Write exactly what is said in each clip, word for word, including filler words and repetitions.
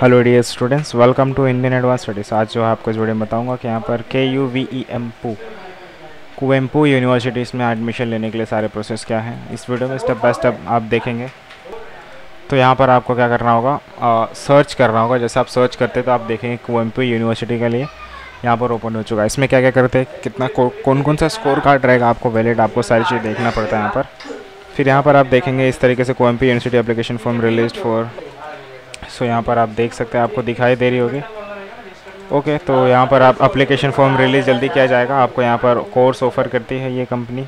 Hello dear students, welcome to Indian advance studies. आज जो है आपको इस वीडियो में बताऊंगा कि यहाँ पर के यू वी ई एम पू कुवेम्पू यूनिवर्सिटीज़ में एडमिशन लेने के लिए सारे प्रोसेस क्या हैं, इस वीडियो में स्टेप बाय स्टेप आप देखेंगे। तो यहाँ पर आपको क्या करना होगा, आ, सर्च करना होगा। जैसे आप सर्च करते तो आप देखेंगे कुवेम्पू यूनिवर्सिटी के लिए यहाँ पर ओपन हो चुका है। इसमें क्या क्या करते हैं, कितना कौन कौन सा स्कोर कार्ड रहेगा आपको वैलिड, आपको सारी चीज़ देखना पड़ता है यहाँ पर। फिर यहाँ पर आप देखेंगे इस तरीके से Kuvempu university application form released for. So यहाँ पर आप देख सकते हैं, आपको दिखाई दे रही होगी। ओके, तो यहाँ पर आप एप्लीकेशन फॉर्म रिलीज़ जल्दी किया जाएगा। आपको यहाँ पर कोर्स ऑफ़र करती है ये कंपनी।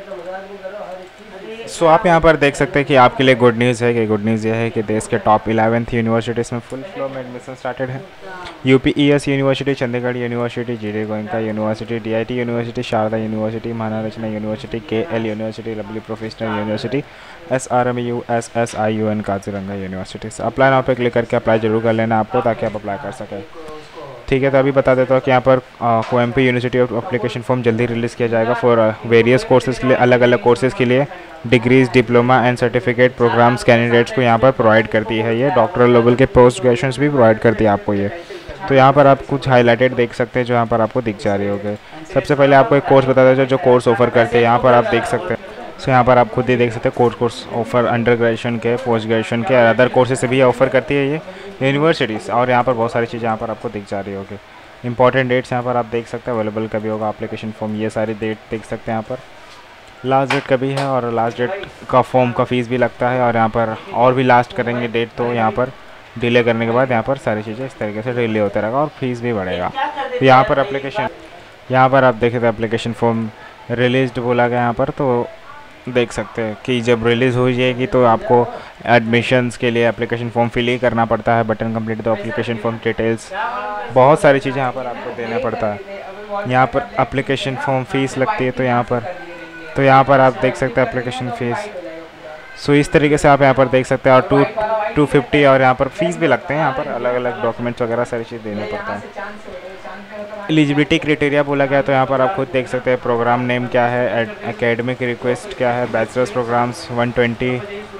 सो so, आप यहाँ पर देख सकते हैं कि आपके लिए गुड न्यूज़ है कि गुड न्यूज़ ये है कि देश के टॉप इलेवेंथ यूनिवर्सिटीज़ में फुल फ्लो में एडमिशन स्टार्टेड है। UP E S university, Chandigarh university, G D Goenka university, D I T university, Sharda university, Maharaja university, K L university, lovely professional university, S R M U, S S I U N, Kaziranga university. Apply now पे click करके apply जरूर कर लेना आपको, ताकि आप apply कर सकें। ठीक है, तो अभी बता देता हूँ कि यहाँ पर Kuvempu university of application form जल्दी रिलीज़ किया जाएगा फॉर वेरियस कोर्सेज़ के लिए, अलग अलग कोर्सेज़ के लिए degrees, diploma and certificate programmes candidates को यहाँ पर प्रोवाइड करती है। ये डॉक्टरल लेवल के पोस्ट ग्रेजुएशन भी प्रोवाइड करती है आपको ये। तो यहाँ पर आप कुछ हाईलाइटेड देख सकते हैं जो यहाँ पर आपको दिख जा रही होगी। सबसे पहले आपको एक कोर्स बता देता हूँ जो कोर्स ऑफर करते हैं। यहाँ पर आप देख सकते हैं, सो यहाँ पर आप खुद ही देख सकते हैं course course offer under graduation के, पोस्ट ग्रेजुएशन के और अदर कोर्सेज से भी ऑफर करती है ये यूनिवर्सिटीज़। और यहाँ पर बहुत सारी चीज़ें यहाँ पर आपको दिख जा रही होगी। इंपॉर्टेंट डेट्स यहाँ पर आप देख सकते हैं, अवेलेबल कभी होगा एप्लीकेशन फॉर्म, ये सारी डेट देख सकते हैं यहाँ पर। लास्ट डेट कभी है और लास्ट डेट का फॉर्म का फ़ीस भी लगता है। और यहाँ पर और भी लास्ट करेंगे डेट, तो यहाँ पर डिले करने के बाद यहाँ पर सारी चीज़ें इस तरीके से डिले होता रहेगा और फीस भी बढ़ेगा। तो यहाँ पर एप्लीकेशन यहाँ पर आप देखें तो एप्लीकेशन फॉर्म रिलीज़ बोला गया यहाँ पर, तो देख सकते हैं कि जब रिलीज़ हो जाएगी तो आपको एडमिशन्स के लिए एप्लीकेशन फॉर्म फिल ही करना पड़ता है। Button complete the application form details, बहुत सारी चीज़ें यहाँ पर आपको देना पड़ता है। यहाँ पर एप्लीकेशन फॉर्म फीस लगती है, तो यहाँ पर तो यहाँ पर आप देख सकते हैं एप्लीकेशन फ़ीस। सो इस तरीके से आप यहाँ पर देख सकते हैं। और टू टू फिफ्टी और यहाँ पर फीस भी लगते हैं। यहाँ पर अलग अलग डॉक्यूमेंट्स वगैरह सारी चीज़ देना पड़ता है। एलिजिबिलिटी क्राइटेरिया बोला गया, तो यहाँ पर आप खुद देख सकते हैं प्रोग्राम नेम क्या है, एकेडमिक रिक्वेस्ट क्या है, bachelors programmes one twenty,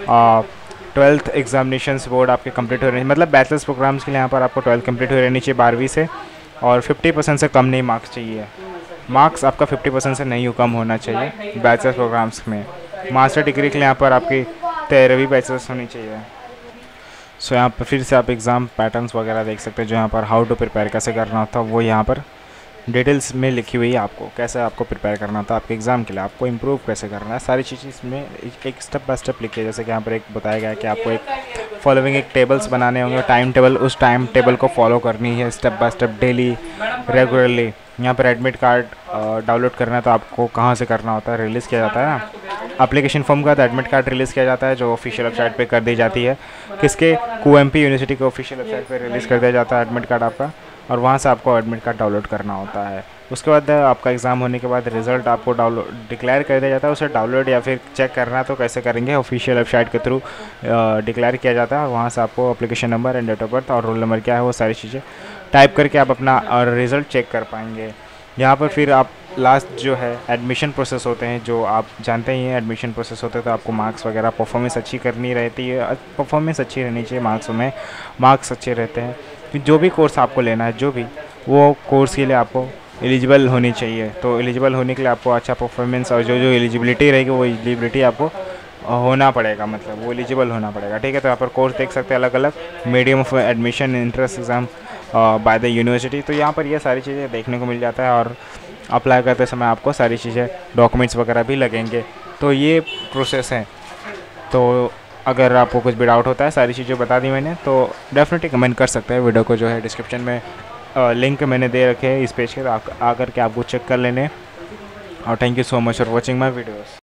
twelfth examinations board आपके कंप्लीट हो रहे हैं। मतलब बैचलर्स प्रोग्राम्स के लिए यहाँ पर आपको ट्वेल्थ कंप्लीट हो रहनी चाहिए बारहवीं से, और फिफ्टी परसेंट से कम नहीं मार्क्स चाहिए। मार्क्स आपका फिफ्टी परसेंट से नहीं कम होना चाहिए बैचलर्स प्रोग्राम्स में। मास्टर डिग्री के लिए यहाँ पर आपकी तेरहवीं बैचलर्स होनी चाहिए। सो so, यहाँ पर फिर से आप एग्ज़ाम पैटर्न्स वगैरह देख सकते हैं, जो यहाँ पर हाउ टू प्रिपेयर कैसे करना होता है वो यहाँ पर डिटेल्स में लिखी हुई है। आपको कैसे आपको प्रिपेयर करना होता है आपके एग्ज़ाम के लिए, आपको इम्प्रूव कैसे करना है, सारी चीज़ें इसमें एक स्टेप बाय स्टेप लिखी है। जैसे कि यहाँ पर एक बताया गया है कि आपको एक फॉलोइंग एक टेबल्स बनाने होंगे, टाइम टेबल, उस टाइम टेबल को फॉलो करनी है step by step daily regularly. यहाँ पर एडमिट कार्ड डाउनलोड करना है, तो आपको कहाँ से करना होता है, रिलीज़ किया जाता है ना एप्लीकेशन फॉर्म का, तो एडमिट कार्ड रिलीज़ किया जाता है जो ऑफिशियल वेबसाइट पे कर दी जाती है। किसके, कुवेम्पू यूनिवर्सिटी के ऑफिशियल वेबसाइट पे रिलीज़ कर दिया जाता है एडमिट कार्ड आपका, और वहाँ से आपको एडमिट कार्ड डाउनलोड करना होता है। उसके बाद आपका एग्ज़ाम होने के बाद रिज़ल्ट आपको डाउनलोड डिक्लेयर कर दिया जाता है। उसे डाउनलोड या फिर चेक करना तो कैसे करेंगे, ऑफिशियल वेबसाइट के थ्रू डिक्लेयर किया जाता है। और वहाँ से आपको application number and date of birth और रोल नंबर क्या है वो सारी चीज़ें टाइप करके आप अपना रिज़ल्ट चेक कर पाएंगे। यहाँ पर फिर आप लास्ट जो है एडमिशन प्रोसेस होते हैं, जो आप जानते ही हैं एडमिशन प्रोसेस होते हैं, तो आपको मार्क्स वगैरह परफॉर्मेंस अच्छी करनी रहती है। परफॉर्मेंस अच्छी रहनी चाहिए, मार्क्स में मार्क्स अच्छे रहते हैं। फिर जो भी कोर्स आपको लेना है, जो भी वो कोर्स के लिए आपको एलिजिबल होनी चाहिए। तो एलिजिबल होने के लिए आपको अच्छा परफॉर्मेंस और जो जो एलिजिबिलिटी रहेगी वो एलिजिबिलिटी आपको होना पड़ेगा, मतलब वो एलिजिबल होना पड़ेगा। ठीक है, तो यहाँ पर कोर्स देख सकते हैं अलग अलग, medium of admission, entrance exam by the university. तो यहाँ पर ये सारी चीज़ें देखने को मिल जाता है। और अप्लाई करते समय आपको सारी चीज़ें डॉक्यूमेंट्स वगैरह भी लगेंगे। तो ये प्रोसेस है। तो अगर आपको कुछ भी डाउट होता है, सारी चीज़ें बता दी मैंने, तो डेफिनेटली कमेंट कर सकते हैं। वीडियो को जो है डिस्क्रिप्शन में लिंक मैंने दे रखे हैं इस पेज के, तो आकर के आपको चेक कर लेने। और thank you so much for watching my videos.